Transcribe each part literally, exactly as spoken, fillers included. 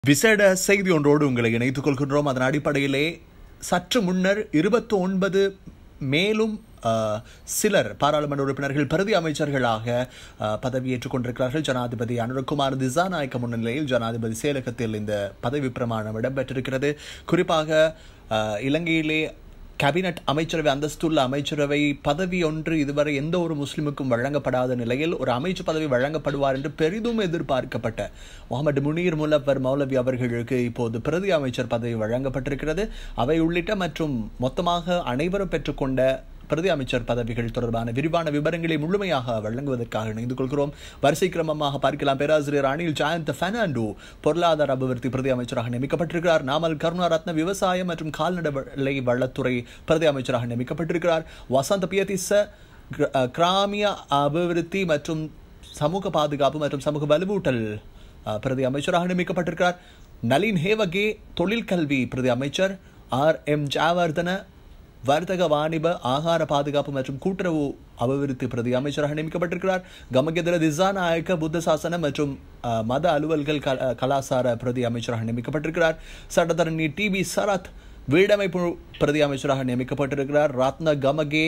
விசேட செய்தி ஒன்றோடு உங்களை இணைத்துக் கொள்கின்றோம். அதன் அடிப்படையிலே சற்று முன்னர் இருபத்தி ஒன்பது மேலும் சிலர் பாராளுமன்ற உறுப்பினர்கள் பிரதி அமைச்சர்களாக பதவியேற்றுக் கொண்டிருக்கிறார்கள். ஜனாதிபதி அனுரகுமார் திசாநாயக்க முன்னிலையில் ஜனாதிபதி செயலகத்தில் இந்த பதவி பிரமாணம் இடம்பெற்றிருக்கிறது. குறிப்பாக இலங்கையிலே கேபினட் அமைச்சரவை அந்தஸ்துள்ள அமைச்சரவை பதவி ஒன்று இதுவரை எந்த ஒரு முஸ்லிமுக்கும் வழங்கப்படாத நிலையில் ஒரு அமைச்சு பதவி வழங்கப்படுவார் என்று பெரிதும் எதிர்பார்க்கப்பட்ட முகமது முனீர் முலவர் மௌலவி அவர்களுக்கு இப்போது பிரதி அமைச்சர் பதவி வழங்கப்பட்டிருக்கிறது. அவை உள்ளிட்ட மற்றும் மொத்தமாக அனைவரும் பெற்றுக்கொண்ட பிரதி அமைச்சர் பதவிகள் தொடர்பான விரிவான விவரங்களை முழுமையாக வழங்குவதற்காக இணைந்து கொள்கிறோம். வரிசை கிரமமாக பார்க்கலாம். பேராசிரியர் அனில் ஜாயந்த் பெர்னாண்டோ பொருளாதார அபிவிருத்தி பிரதி அமைச்சராக நியமிக்கப்பட்டிருக்கிறார். நாமல் கருணாரத்ன விவசாயம் மற்றும் கால்நடை வளத்துறை பிரதி அமைச்சராக நியமிக்கப்பட்டிருக்கிறார். வசந்த பியதிச கிராமிய அபிவிருத்தி மற்றும் சமூக பாதுகாப்பு மற்றும் சமூக வலுவூட்டல் பிரதி அமைச்சராக நியமிக்கப்பட்டிருக்கிறார். நளின் ஹேவகே தொழிற்கல்வி பிரதி அமைச்சர். ஆர் எம் ஜாவர்தன வர்த்தக வாணிப ஆகார பாதுகாப்பு மற்றும் கூட்டுறவு அபிவிருத்தி பிரதி அமைச்சராக நியமிக்கப்பட்டிருக்கிறார். கமகெதர திசாநாயக்க புத்த சாசன மற்றும் மத அலுவல்கள் கலாசார பிரதி அமைச்சராக நியமிக்கப்பட்டிருக்கிறார். சட்டத்தரணி டி பி சரத் வீடமைப்பு பிரதி அமைச்சராக நியமிக்கப்பட்டிருக்கிறார். ரத்ன கமகே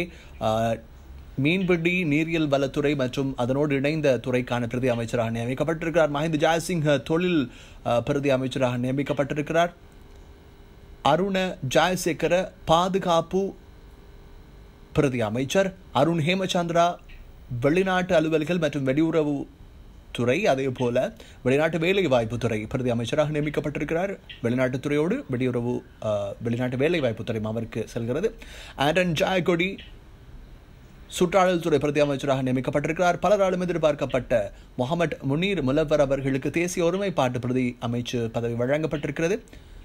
மீன்பிடி நீரியல் வளத்துறை மற்றும் அதனோடு இணைந்த துறைக்கான பிரதி அமைச்சராக நியமிக்கப்பட்டிருக்கிறார். மஹிந்த ஜாயசிங்க தொழில் பிரதி அமைச்சராக நியமிக்கப்பட்டிருக்கிறார். அருண ஜாயசேகர பாதுகாப்பு பிரதி அமைச்சர். அருண் ஹேமச்சந்திரா வெளிநாட்டு அலுவல்கள் மற்றும் வெளியுறவு துறை, அதே போல வெளிநாட்டு வேலை வாய்ப்பு துறை பிரதி அமைச்சராக நியமிக்கப்பட்டிருக்கிறார். வெளிநாட்டு துறையோடு வெளியுறவு வெளிநாட்டு வேலை வாய்ப்பு துறை அவருக்கு செல்கிறது. ஆண்டன் ஜாயகொடி சுற்றாடல் துறை பிரதி அமைச்சராக நியமிக்கப்பட்டிருக்கிறார். பலராலும் எதிர்பார்க்கப்பட்ட முகமது முனீர் முலவர் அவர்களுக்கு தேசிய ஒருமைப்பாட்டு பிரதி அமைச்சு பதவி வழங்கப்பட்டிருக்கிறது.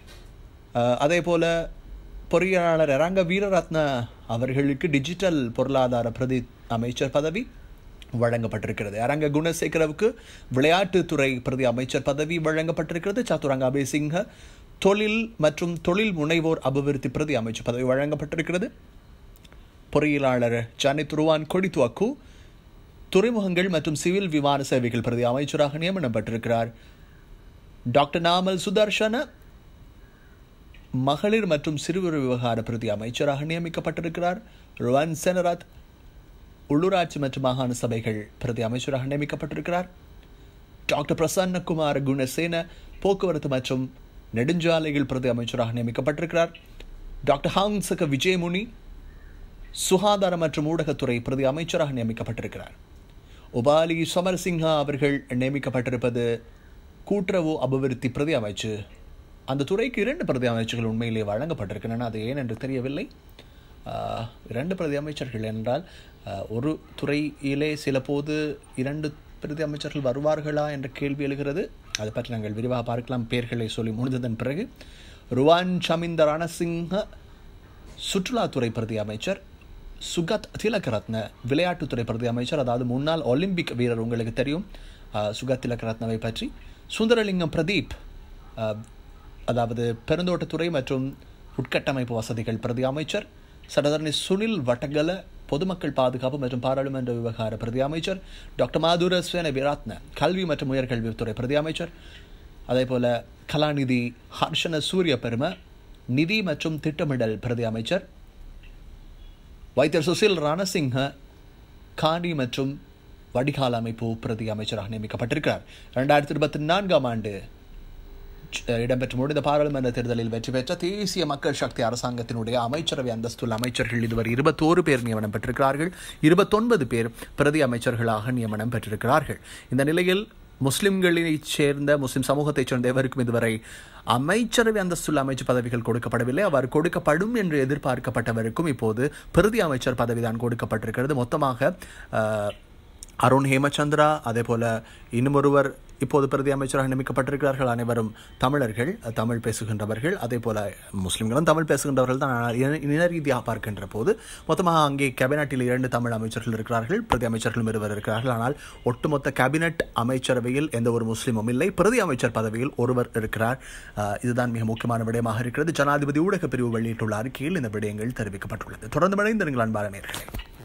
அதே போல பொறியாளர் அரங்க வீரரத்ன அவர்களுக்கு டிஜிட்டல் பொருளாதார பிரதி அமைச்சர் பதவி வழங்கப்பட்டிருக்கிறது. அரங்க குணசேகரவுக்கு விளையாட்டுத்துறை பிரதி அமைச்சர் பதவி வழங்கப்பட்டிருக்கிறது. சத்துரங்க அபேசிங்க தொழில் மற்றும் தொழில் முனைவோர் அபிவிருத்தி பிரதி அமைச்சர் பதவி வழங்கப்பட்டிருக்கிறது. பொறியியலாளர் ஜானி துருவான் கொடித்துவக்கு துறைமுகங்கள் மற்றும் சிவில் விமான சேவைகள் பிரதி அமைச்சராக நியமனப்பட்டிருக்கிறார். டாக்டர் நாமல் சுதர்ஷன மகளிர் மற்றும் சிறுவர் விவகார பிரதி அமைச்சராக நியமிக்கப்பட்டிருக்கிறார். ருவான் செனரத் உள்ளூராட்சி மற்றும் மாகாண சபைகள் பிரதி அமைச்சராக நியமிக்கப்பட்டிருக்கிறார். டாக்டர் பிரசன்னகுமார் குணசேன போக்குவரத்து மற்றும் நெடுஞ்சாலைகள் பிரதி அமைச்சராக நியமிக்கப்பட்டிருக்கிறார். டாக்டர் ஹாங்சக விஜயமுனி சுகாதார மற்றும் ஊடகத்துறை பிரதி அமைச்சராக நியமிக்கப்பட்டிருக்கிறார். உபாலி சமரசிங்கா அவர்கள் நியமிக்கப்பட்டிருப்பது கூட்டுறவு அபிவிருத்தி பிரதி அமைச்சு. அந்த துறைக்கு இரண்டு பிரதி அமைச்சர்கள் உண்மையிலே வழங்கப்பட்டிருக்கின்றன. அது ஏன் என்று தெரியவில்லை. இரண்டு பிரதி அமைச்சர்கள் என்றால் ஒரு துறையிலே சில போது இரண்டு பிரதி அமைச்சர்கள் வருவார்களா என்ற கேள்வி எழுகிறது. அதை பற்றி நாங்கள் விரிவாக பார்க்கலாம். பெயர்களை சொல்லி முடிந்ததன் பிறகு ருவான் சமிந்த ரணசிங்க சுற்றுலாத்துறை பிரதி அமைச்சர். சுகத் திலகரத்ன விளையாட்டுத்துறை பிரதி அமைச்சர், அதாவது முன்னாள் ஒலிம்பிக் வீரர், உங்களுக்கு தெரியும் சுகத் திலகரத்னவை பற்றி. சுந்தரலிங்கம் பிரதீப் அதாவது பெருந்தோட்டத்துறை மற்றும் உட்கட்டமைப்பு வசதிகள் பிரதி அமைச்சர். சட்டத்தரணி சுனில் வட்டகல பொதுமக்கள் பாதுகாப்பு மற்றும் பாராளுமன்ற விவகார பிரதி அமைச்சர். டாக்டர் மாதுர சேன விராத்ன கல்வி மற்றும் உயர்கல்வித்துறை பிரதி அமைச்சர். அதே போல கலாநிதி ஹர்ஷன சூரிய பெரும நிதி மற்றும் திட்டமிடல் பிரதி அமைச்சர். வைத்தியர் சுசில் ரணசிங்க காணி மற்றும் வடிகால் அமைப்பு பிரதி அமைச்சராக நியமிக்கப்பட்டிருக்கிறார். இரண்டாயிரத்தி இருபத்தி நான்காம் ஆண்டு இடம்பெற்று முடிந்த பாராளுமன்ற தேர்தலில் வெற்றி பெற்ற தேசிய மக்கள் சக்தி அரசாங்கத்தினுடைய அமைச்சரவை அந்தஸ்துள்ள அமைச்சர்கள் இதுவரை இருபத்தோரு பேர் நியமனம் பெற்றிருக்கிறார்கள். இருபத்தொன்பது பேர் பிரதி அமைச்சர்களாக நியமனம் பெற்றிருக்கிறார்கள். இந்த நிலையில் முஸ்லிம்களைச் சேர்ந்த முஸ்லிம் சமூகத்தைச் சேர்ந்த எவருக்கும் இதுவரை அமைச்சரவை அந்தஸ்துள்ள அமைச்சு பதவிகள் கொடுக்கப்படவில்லை. அவர் கொடுக்கப்படும் என்று எதிர்பார்க்கப்பட்டவருக்கும் இப்போது பிரதி அமைச்சர் பதவிதான் கொடுக்கப்பட்டிருக்கிறது. மொத்தமாக அருண் ஹேமச்சந்திரா, அதே போல இன்னும் ஒருவர் இப்போது பிரதி அமைச்சராக நியமிக்கப்பட்டிருக்கிறார்கள். அனைவரும் தமிழர்கள், தமிழ் பேசுகின்றவர்கள். அதே போல முஸ்லிம்களும் தமிழ் பேசுகின்றவர்கள் தான். இன ரீதியாக பார்க்கின்ற போது மொத்தமாக அங்கே கேபினட்டில் இரண்டு தமிழ் அமைச்சர்கள் இருக்கிறார்கள், பிரதி அமைச்சர்களும் இருவர் இருக்கிறார்கள். ஆனால் ஒட்டுமொத்த கேபினட் அமைச்சரவையில் எந்த ஒரு முஸ்லிமும் இல்லை. பிரதி அமைச்சர் பதவியில் ஒருவர் இருக்கிறார். இதுதான் மிக முக்கியமான விடயமாக இருக்கிறது. ஜனாதிபதி ஊடக பிரிவு வெளியிட்டுள்ள அறிக்கையில் இந்த விடயங்கள் தெரிவிக்கப்பட்டுள்ளது. தொடர்ந்து இணைந்திருங்கள் அன்பான நேயர்களே.